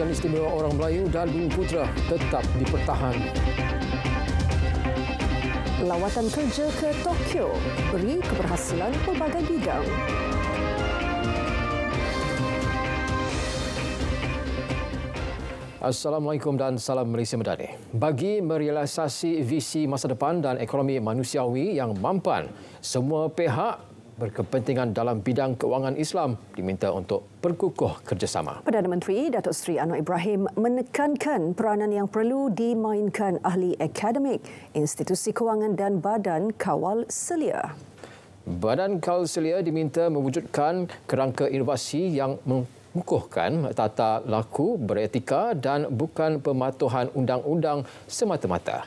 Kedudukan Istimewa Orang Melayu dan Bumiputera tetap dipertahan. Lawatan kerja ke Tokyo beri keberhasilan pelbagai bidang. Assalamualaikum dan salam Malaysia Madani. Bagi merealisasi visi masa depan dan ekonomi manusiawi yang mampan, semua pihak berkepentingan dalam bidang kewangan Islam diminta untuk berkukuh kerjasama. Perdana Menteri Datuk Seri Anwar Ibrahim menekankan peranan yang perlu dimainkan ahli akademik, institusi kewangan dan Badan Kawal Selia. Badan Kawal Selia diminta mewujudkan kerangka inovasi yang mengukuhkan tata laku beretika dan bukan pematuhan undang-undang semata-mata.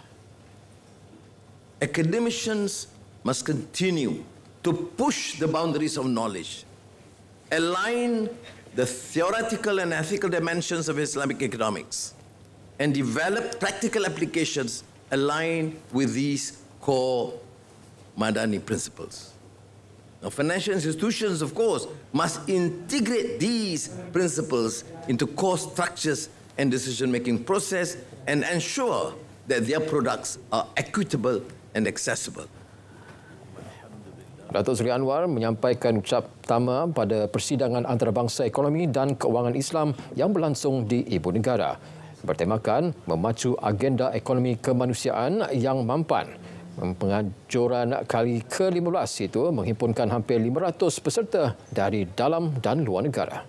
Academicians must continue to push the boundaries of knowledge, align the theoretical and ethical dimensions of Islamic economics, and develop practical applications aligned with these core Madani principles. Now, financial institutions, of course, must integrate these principles into core structures and decision-making process and ensure that their products are equitable and accessible. Datuk Seri Anwar menyampaikan ucap pertama pada persidangan antarabangsa ekonomi dan keuangan Islam yang berlangsung di Ibu Negara. Bertemakan memacu agenda ekonomi kemanusiaan yang mampan. Penganjuran kali ke-15 itu menghimpunkan hampir 500 peserta dari dalam dan luar negara.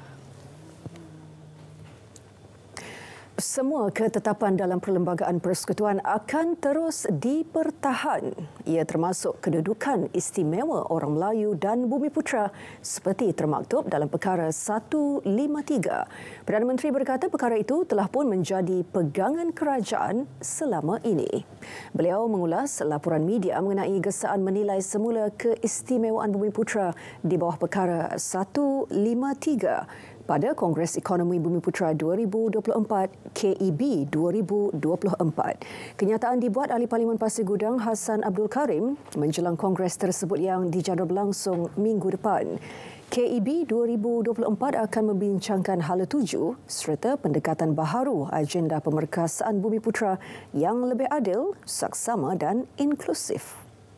Semua ketetapan dalam Perlembagaan Persekutuan akan terus dipertahan. Ia termasuk kedudukan istimewa Orang Melayu dan Bumiputera seperti termaktub dalam Perkara 153. Perdana Menteri berkata perkara itu telah pun menjadi pegangan kerajaan selama ini. Beliau mengulas laporan media mengenai gesaan menilai semula keistimewaan Bumiputera di bawah Perkara 153 pada Kongres Ekonomi Bumiputera 2024 KEB 2024. Kenyataan dibuat Ahli Parlimen Pasir Gudang Hassan Abdul Karim menjelang kongres tersebut yang dijadual berlangsung minggu depan. KEB 2024 akan membincangkan hala tuju serta pendekatan baharu agenda pemerkasaan Bumiputera yang lebih adil, saksama dan inklusif.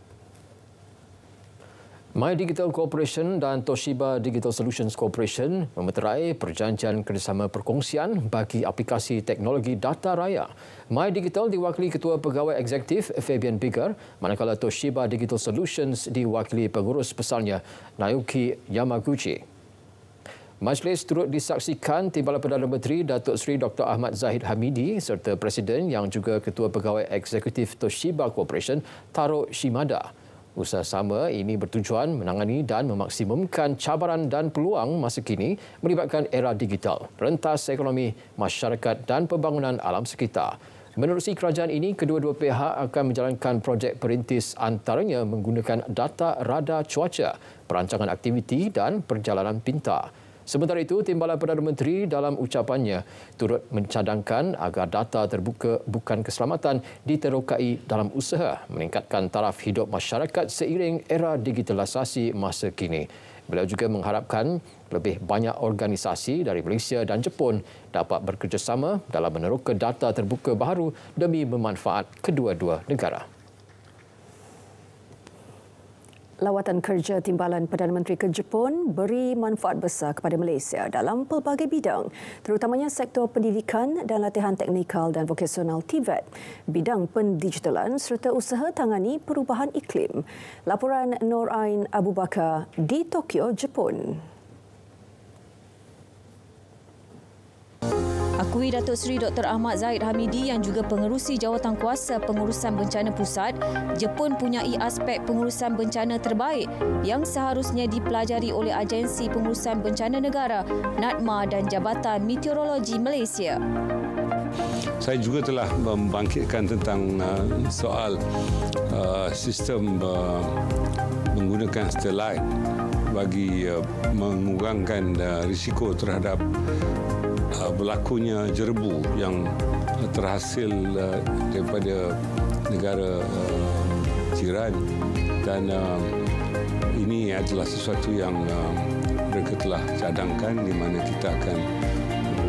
My Digital Corporation dan Toshiba Digital Solutions Corporation memeterai perjanjian kerjasama perkongsian bagi aplikasi teknologi data raya. My Digital diwakili Ketua Pegawai Eksekutif Fabian Bigger, manakala Toshiba Digital Solutions diwakili Pengurus Besarnya Naoki Yamaguchi. Majlis turut disaksikan Timbalan Perdana Menteri Datuk Seri Dr. Ahmad Zahid Hamidi serta Presiden yang juga Ketua Pegawai Eksekutif Toshiba Corporation Taro Shimada. Usaha sama ini bertujuan menangani dan memaksimumkan cabaran dan peluang masa kini melibatkan era digital, rentas ekonomi, masyarakat dan pembangunan alam sekitar. Menerusi kerajaan ini, kedua-dua pihak akan menjalankan projek perintis antaranya menggunakan data radar cuaca, perancangan aktiviti dan perjalanan pintar. Sementara itu, Timbalan Perdana Menteri dalam ucapannya turut mencadangkan agar data terbuka bukan keselamatan diterokai dalam usaha meningkatkan taraf hidup masyarakat seiring era digitalisasi masa kini. Beliau juga mengharapkan lebih banyak organisasi dari Malaysia dan Jepun dapat bekerjasama dalam meneroka data terbuka baharu demi memanfaat kedua-dua negara. Lawatan kerja Timbalan Perdana Menteri ke Jepun beri manfaat besar kepada Malaysia dalam pelbagai bidang, terutamanya sektor pendidikan dan latihan teknikal dan vokasional TVET, bidang pendigitalan serta usaha tangani perubahan iklim. Laporan Nur Ain Abu Bakar di Tokyo, Jepun. Akui Datuk Seri Dr. Ahmad Zahid Hamidi yang juga pengerusi Jawatankuasa Pengurusan Bencana Pusat, Jepun punyai aspek pengurusan bencana terbaik yang seharusnya dipelajari oleh Agensi Pengurusan Bencana Negara, NADMA dan Jabatan Meteorologi Malaysia. Saya juga telah membangkitkan tentang soal sistem menggunakan satelit bagi mengurangkan risiko terhadap berlakunya jerebu yang terhasil daripada negara jiran, dan ini adalah sesuatu yang mereka telah cadangkan di mana kita akan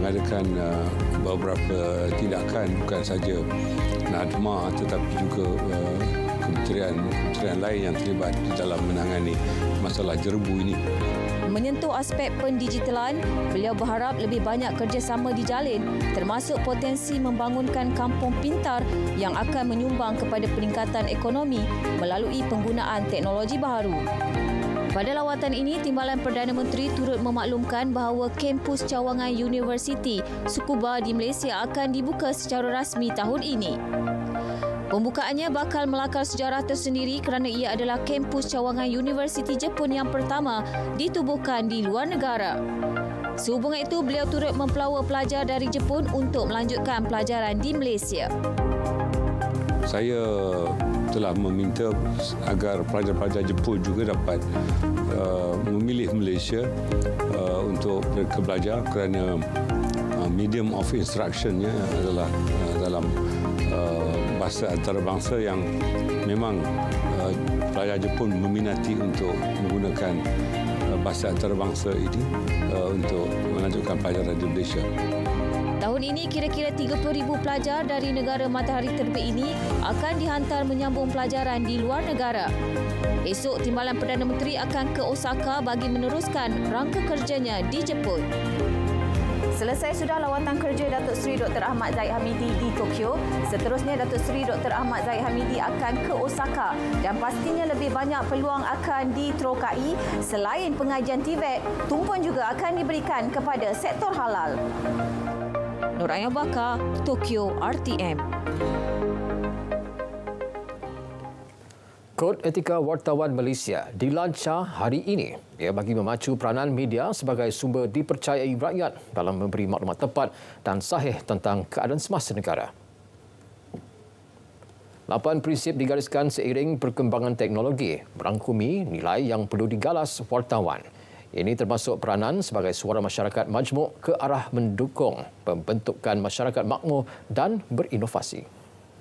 mengadakan beberapa tindakan, bukan saja NADMA tetapi juga kementerian lain yang terlibat di dalam menangani masalah jerbu ini. Menyentuh aspek pendigitalan, beliau berharap lebih banyak kerjasama dijalin termasuk potensi membangunkan kampung pintar yang akan menyumbang kepada peningkatan ekonomi melalui penggunaan teknologi baharu. Pada lawatan ini, Timbalan Perdana Menteri turut memaklumkan bahawa kampus cawangan Universiti Tsukuba di Malaysia akan dibuka secara rasmi tahun ini. Pembukaannya bakal melakar sejarah tersendiri kerana ia adalah kampus cawangan Universiti Jepun yang pertama ditubuhkan di luar negara. Sehubungan itu, beliau turut mempelawa pelajar dari Jepun untuk melanjutkan pelajaran di Malaysia. Saya telah meminta agar pelajar-pelajar Jepun juga dapat memilih Malaysia untuk mereka belajar kerana medium of instructionnya adalah dalam bahasa antarabangsa yang memang pelajar Jepun meminati untuk menggunakan bahasa antarabangsa ini untuk melanjutkan pelajaran di Malaysia. Tahun ini, kira-kira 30,000 pelajar dari negara matahari terbit ini akan dihantar menyambung pelajaran di luar negara. Esok, Timbalan Perdana Menteri akan ke Osaka bagi meneruskan rangka kerjanya di Jepun. Selesai sudah lawatan kerja Datuk Seri Dr. Ahmad Zahid Hamidi di Tokyo. Seterusnya, Datuk Seri Dr. Ahmad Zahid Hamidi akan ke Osaka dan pastinya lebih banyak peluang akan diterokai. Selain pengajian TVET, tumpuan juga akan diberikan kepada sektor halal. Nur Ain Bakar, Tokyo, RTM. Kod Etika Wartawan Malaysia dilancar hari ini. Ia bagi memacu peranan media sebagai sumber dipercayai rakyat dalam memberi maklumat tepat dan sahih tentang keadaan semasa negara. 8 prinsip digariskan seiring perkembangan teknologi, merangkumi nilai yang perlu digalas wartawan. Ini termasuk peranan sebagai suara masyarakat majmuk ke arah mendukung pembentukan masyarakat makmur dan berinovasi.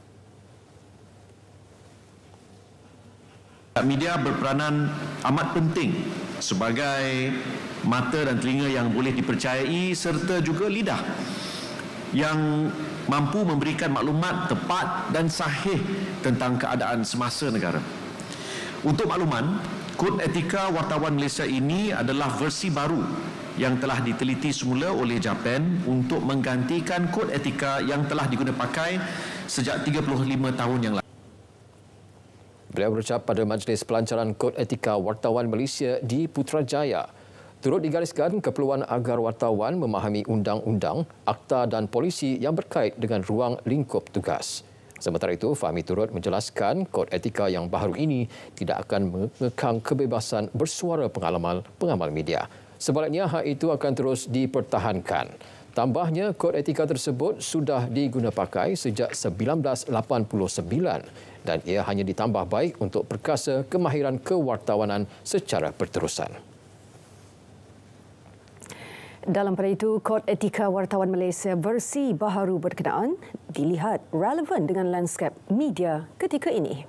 Media berperanan amat penting sebagai mata dan telinga yang boleh dipercayai serta juga lidah yang mampu memberikan maklumat tepat dan sahih tentang keadaan semasa negara. Untuk makluman, Kod Etika Wartawan Malaysia ini adalah versi baru yang telah diteliti semula oleh JAPAN untuk menggantikan Kod Etika yang telah digunakan pakai sejak 35 tahun yang lalu. Beliau berucap pada Majlis Pelancaran Kod Etika Wartawan Malaysia di Putrajaya. Turut digariskan keperluan agar wartawan memahami undang-undang, akta dan polisi yang berkait dengan ruang lingkup tugas. Sementara itu, Fahmi turut menjelaskan kod etika yang baru ini tidak akan mengekang kebebasan bersuara pengamal media. Sebaliknya, hak itu akan terus dipertahankan. Tambahnya, kod etika tersebut sudah digunapakai sejak 1989 dan ia hanya ditambah baik untuk perkasa kemahiran kewartawanan secara berterusan. Dalam pada itu, Kod Etika Wartawan Malaysia versi baharu berkenaan dilihat relevan dengan lanskap media ketika ini.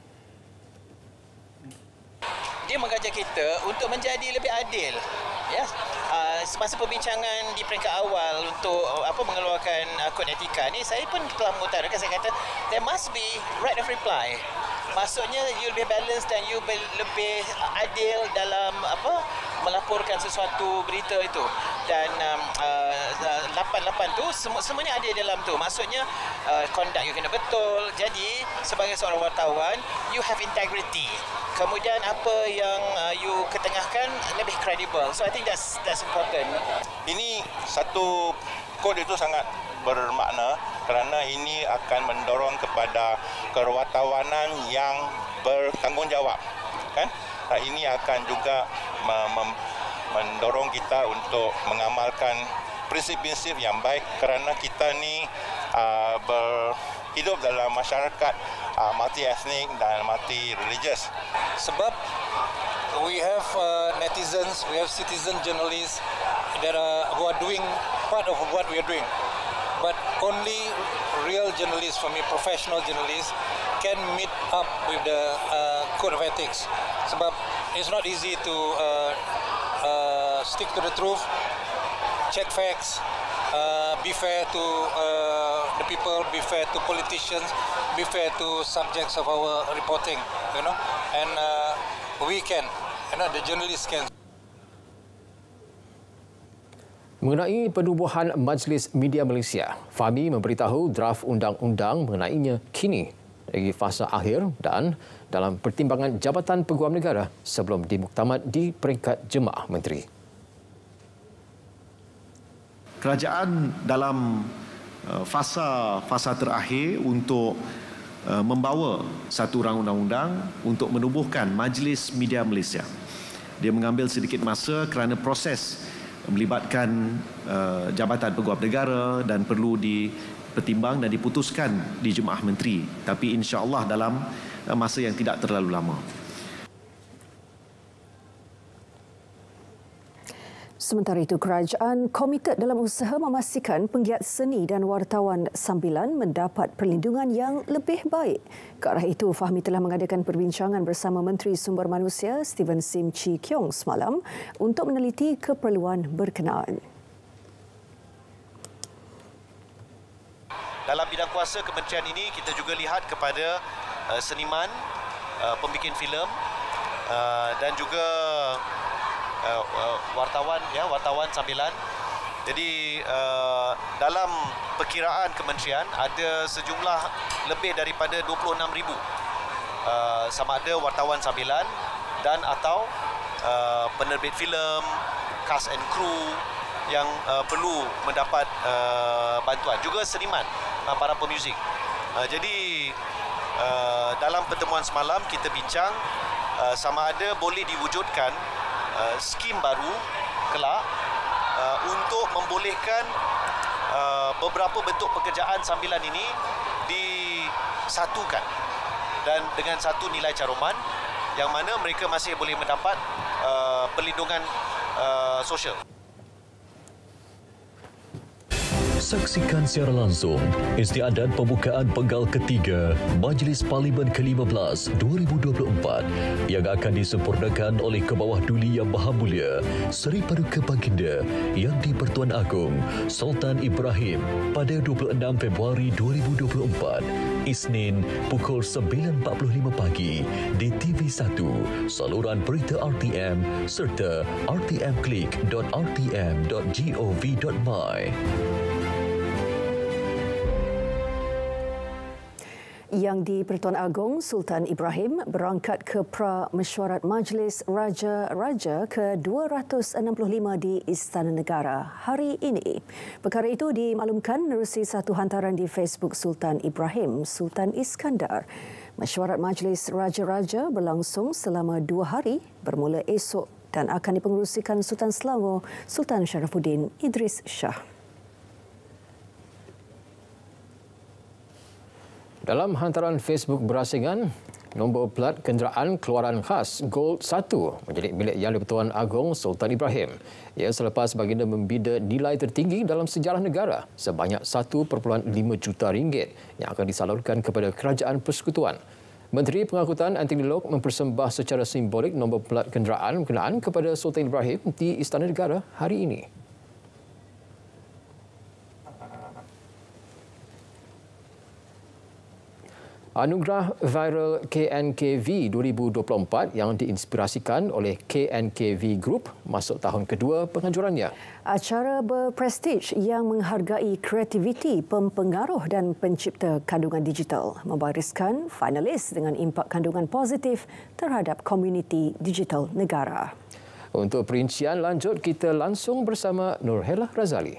Dia mengajak kita untuk menjadi lebih adil. Ya, semasa perbincangan di peringkat awal untuk mengeluarkan kod etika ni, saya pun telah mengutarakan, saya kata there must be right of reply. Maksudnya you lebih balance dan you lebih adil dalam melaporkan sesuatu berita itu. Dan 88 tu semuanya ada dalam tu. Maksudnya conduct you kena betul. Jadi sebagai seorang wartawan, you have integrity. Kemudian apa yang you ketengahkan lebih credible. So I think that's important. Ini satu kod itu sangat bermakna kerana ini akan mendorong kepada kewartawanan yang bertanggungjawab, kan? Nah, ini akan juga mendorong kita untuk mengamalkan prinsip-prinsip yang baik kerana kita ni hidup dalam masyarakat multi-ethnic dan multi-religious. Sebab we have netizens, we have citizen journalists that who are doing part of what we are doing. But only real journalists, for me, professional journalists, can meet up with the code of ethics. Sebab it's not easy to stick to the truth, check facts, be fair to the people, be fair to politicians, be fair to subjects of our reporting, and we can, the journalists can. Mengenai penubuhan Majlis Media Malaysia, Fahmi memberitahu draft undang-undang mengenainya kini lagi fasa akhir dan dalam pertimbangan Jabatan Peguam Negara sebelum dimuktamad di peringkat Jemaah Menteri. Kerajaan dalam fasa terakhir untuk membawa satu rang undang-undang untuk menubuhkan Majlis Media Malaysia. Dia mengambil sedikit masa kerana proses melibatkan Jabatan Peguam Negara dan perlu dipertimbang dan diputuskan di Jemaah Menteri. Tapi insya-Allah dalam masa yang tidak terlalu lama. Sementara itu, kerajaan komited dalam usaha memastikan penggiat seni dan wartawan sambilan mendapat perlindungan yang lebih baik. Ke arah itu, Fahmi telah mengadakan perbincangan bersama Menteri Sumber Manusia Steven Sim Chee Kiong semalam untuk meneliti keperluan berkenaan. Dalam bidang kuasa kementerian ini, kita juga lihat kepada seniman, pembikin filem dan juga wartawan sambilan. Jadi dalam perkiraan kementerian ada sejumlah lebih daripada 26,000 sama ada wartawan sambilan dan atau penerbit filem, cast and crew yang perlu mendapat bantuan, juga seniman, para pemuzik. Jadi dalam pertemuan semalam kita bincang sama ada boleh diwujudkan skim baru kelak untuk membolehkan beberapa bentuk pekerjaan sambilan ini disatukan dan dengan satu nilai caruman yang mana mereka masih boleh mendapat perlindungan sosial. Saksikan secara langsung istiadat pembukaan penggal ketiga Majlis Parlimen ke-15 2024 yang akan disempurnakan oleh Kebawah Duli Yang Maha Mulia Seri Paduka Baginda Yang di-Pertuan Agong Sultan Ibrahim pada 26 Februari 2024, Isnin pukul 9.45 pagi di TV1, saluran berita RTM serta rtmklik.rtm.gov.my. Yang di-Pertuan Agong Sultan Ibrahim berangkat ke pra-mesyuarat Majlis Raja-Raja ke-265 di Istana Negara hari ini. Perkara itu dimaklumkan menerusi satu hantaran di Facebook Sultan Ibrahim Sultan Iskandar. Mesyuarat Majlis Raja-Raja berlangsung selama 2 hari bermula esok dan akan dipengerusikan Sultan Selangor Sultan Sharafuddin Idris Shah. Dalam hantaran Facebook berasingan, nombor plat kenderaan keluaran khas Gold 1 menjadi milik Yang di-Pertuan Agong Sultan Ibrahim. Ia selepas baginda membida nilai tertinggi dalam sejarah negara sebanyak 1.5 juta ringgit yang akan disalurkan kepada Kerajaan Persekutuan. Menteri Pengangkutan Anthony Loke mempersembah secara simbolik nombor plat kenderaan berkenaan kepada Sultan Ibrahim di Istana Negara hari ini. Anugerah Viral KNKV 2024 yang diinspirasikan oleh KNKV Group masuk tahun kedua penganjurannya. Acara berprestij yang menghargai kreativiti pempengaruh dan pencipta kandungan digital membariskan finalis dengan impak kandungan positif terhadap komuniti digital negara. Untuk perincian lanjut, kita langsung bersama Nurhela Razali.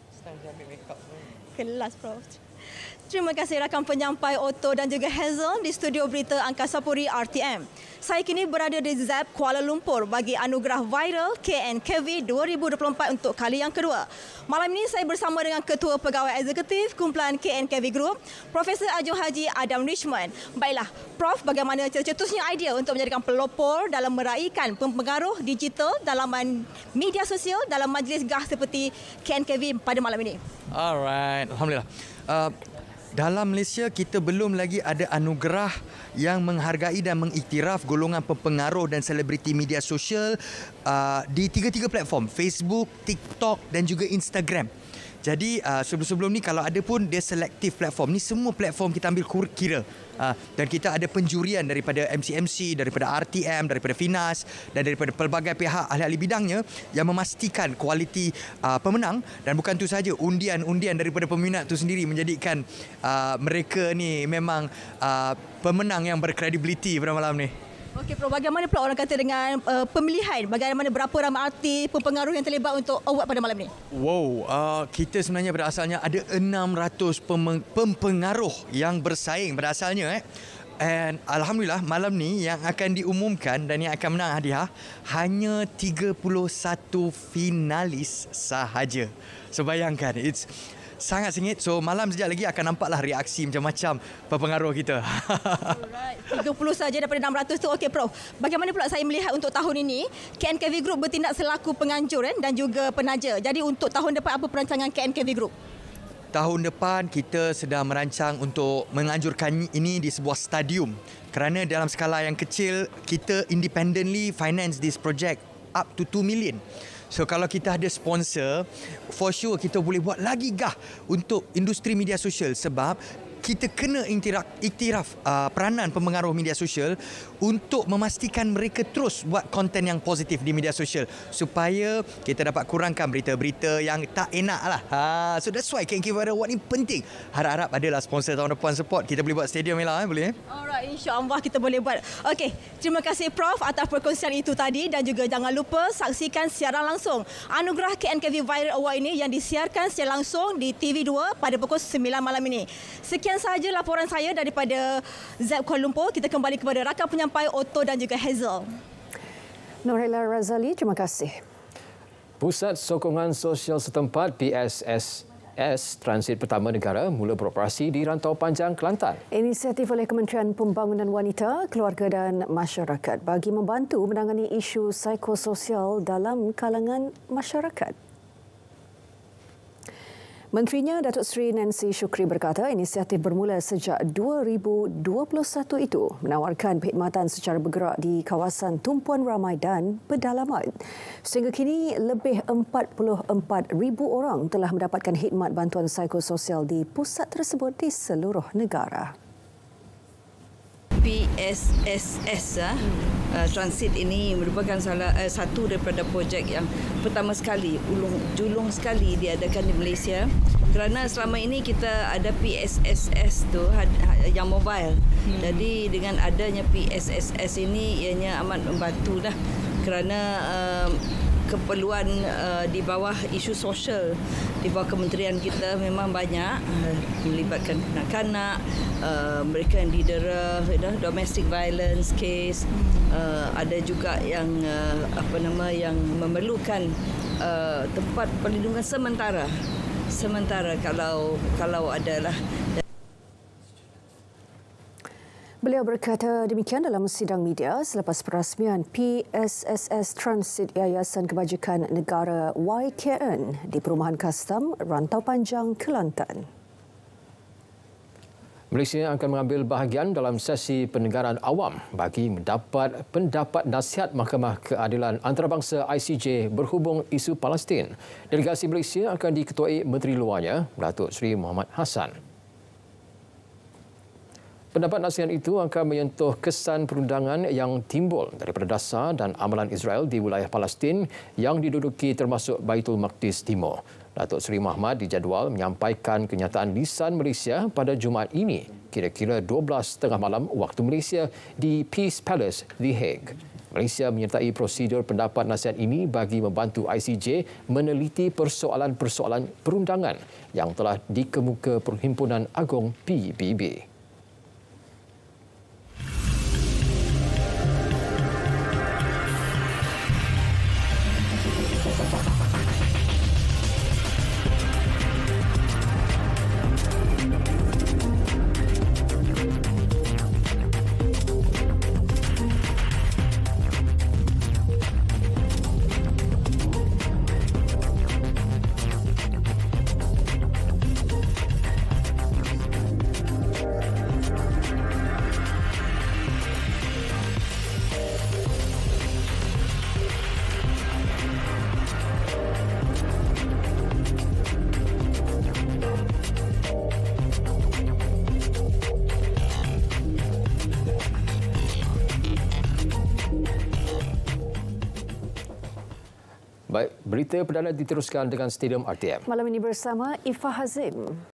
Kelas, Prof. Terima kasih rakan penyampai Otto dan juga Hazel di studio berita Angkasa Puri RTM. Saya kini berada di ZEP Kuala Lumpur bagi anugerah viral KNKV 2024 untuk kali yang kedua. Malam ini saya bersama dengan Ketua Pegawai Eksekutif Kumpulan KNKV Group, Profesor Ajo Haji Adam Richmond. Baiklah, Prof, bagaimana tercetusnya idea untuk menjadikan pelopor dalam meraihkan pengaruh digital dalam media sosial dalam majlis GAH seperti KNKV pada malam ini? Alright, Alhamdulillah. Dalam Malaysia, kita belum lagi ada anugerah yang menghargai dan mengiktiraf golongan pempengaruh dan selebriti media sosial di tiga-tiga platform, Facebook, TikTok dan juga Instagram. Jadi sebelum-sebelum ni kalau ada pun dia selektif platform. Ni semua platform kita ambil kira. Dan kita ada penjurian daripada MCMC, daripada RTM, daripada Finas dan daripada pelbagai pihak ahli-ahli bidangnya yang memastikan kualiti pemenang. Dan bukan itu sahaja, undian-undian daripada peminat itu sendiri menjadikan mereka ni memang pemenang yang berkredibiliti pada malam ni. Okey, Prof, bagaimana pula orang kata dengan pemilihan? Bagaimana berapa ramai artis, pengaruh yang terlibat untuk award pada malam ni? Wow, kita sebenarnya pada asalnya ada 600 pempengaruh yang bersaing pada asalnya. And Alhamdulillah malam ni yang akan diumumkan dan yang akan menang hadiah hanya 31 finalis sahaja. So bayangkan, it's sangat sengit. So malam sekejap lagi akan nampaklah reaksi macam-macam pengaruh kita. Alright, 30 saja daripada 600 tu. Okey Prof, bagaimana pula saya melihat untuk tahun ini KNKV Group bertindak selaku penganjur dan juga penaja. Jadi untuk tahun depan apa perancangan KNKV Group? Tahun depan kita sedang merancang untuk menganjurkan ini di sebuah stadium. Kerana dalam skala yang kecil kita independently finance this project up to 2 million. So kalau kita ada sponsor, for sure kita boleh buat lagi gah untuk industri media sosial sebab kita kena iktiraf peranan pemengaruh media sosial untuk memastikan mereka terus buat konten yang positif di media sosial supaya kita dapat kurangkan berita-berita yang tak enak lah. So that's why KNKV Award ni penting. Harap-harap adalah sponsor tahun depan support. Kita boleh buat stadium Ella, boleh? Alright, insya-Allah kita boleh buat. Okey, terima kasih Prof atas perkongsian itu tadi dan juga jangan lupa saksikan siaran langsung anugerah KNKV Viral Award ini yang disiarkan secara langsung di TV2 pada pukul 9 malam ini. Sekian sahaja laporan saya daripada ZEP Kuala Lumpur. Kita kembali kepada rakan penyampai Otto dan juga Hazel. Norella Razali, terima kasih. Pusat Sokongan Sosial Setempat PSSS Transit Pertama Negara mula beroperasi di Rantau Panjang, Kelantan. Inisiatif oleh Kementerian Pembangunan Wanita, Keluarga dan Masyarakat bagi membantu menangani isu psikososial dalam kalangan masyarakat. Menterinya Datuk Seri Nancy Shukri berkata inisiatif bermula sejak 2021 itu menawarkan perkhidmatan secara bergerak di kawasan tumpuan ramai dan pedalaman. Sehingga kini lebih 44,000 orang telah mendapatkan khidmat bantuan psikososial di pusat tersebut di seluruh negara. PSSS Transit ini merupakan satu daripada projek yang pertama sekali, julung sekali diadakan di Malaysia kerana selama ini kita ada PSSS tu yang mobile. Jadi dengan adanya PSSS ini ianya amat membantulah kerana keperluan di bawah isu sosial di bawah kementerian kita memang banyak melibatkan kanak-kanak, mereka yang didera, domestic violence case, ada juga yang yang memerlukan tempat perlindungan sementara kalau adalah. Beliau berkata demikian dalam sidang media selepas perasmian PSSS Transit Yayasan Kebajikan Negara YKN di Perumahan Kastam, Rantau Panjang, Kelantan. Malaysia akan mengambil bahagian dalam sesi pendengaran awam bagi mendapat pendapat nasihat Mahkamah Keadilan Antarabangsa ICJ berhubung isu Palestin. Delegasi Malaysia akan diketuai Menteri Luarnya, Datuk Seri Muhammad Hassan. Pendapat nasihat itu akan menyentuh kesan perundangan yang timbul daripada dasar dan amalan Israel di wilayah Palestin yang diduduki termasuk Baitul Maqdis Timur. Datuk Seri Muhammad dijadual menyampaikan kenyataan lisan Malaysia pada Jumaat ini, kira-kira 12:30 malam waktu Malaysia di Peace Palace, The Hague. Malaysia menyertai prosedur pendapat nasihat ini bagi membantu ICJ meneliti persoalan-persoalan perundangan yang telah dikemuka Perhimpunan Agong PBB. Baik, berita perdana diteruskan dengan Stadium RTM. Malam ini bersama Ifah Hazim.